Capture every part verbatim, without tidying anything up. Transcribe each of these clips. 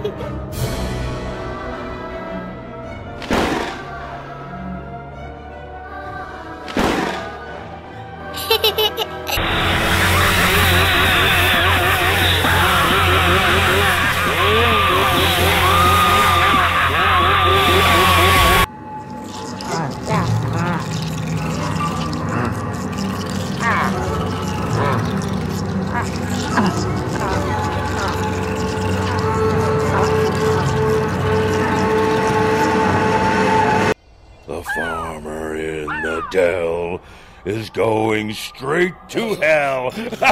The farmer in the dell is going straight to hell.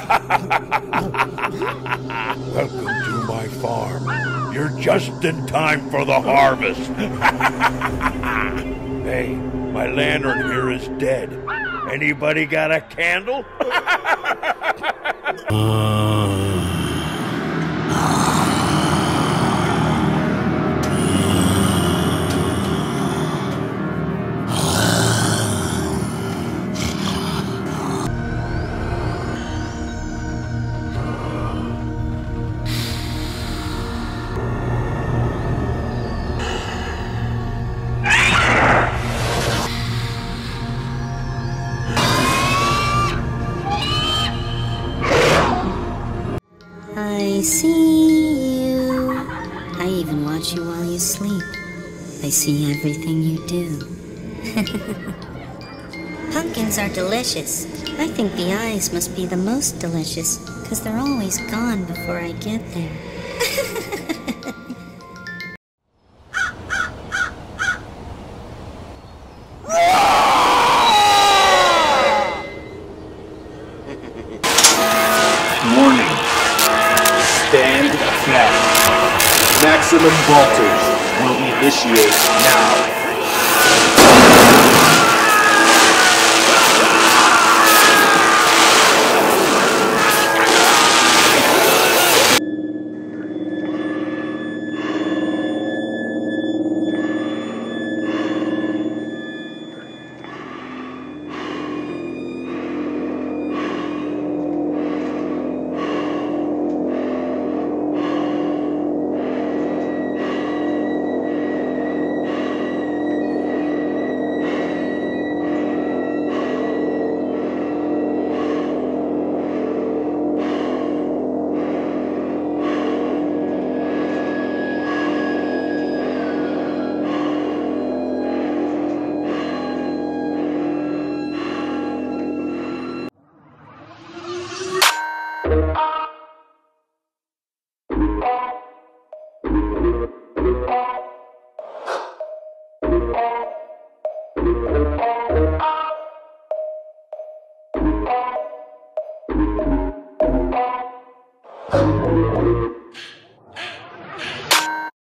Welcome to my farm. You're just in time for the harvest. Hey, my lantern here is dead. Anybody got a candle? I see you. I even watch you while you sleep. I see everything you do. Pumpkins are delicious. I think the eyes must be the most delicious, because they're always gone before I get there. Warning. Stand back. Maximum voltage will initiate now.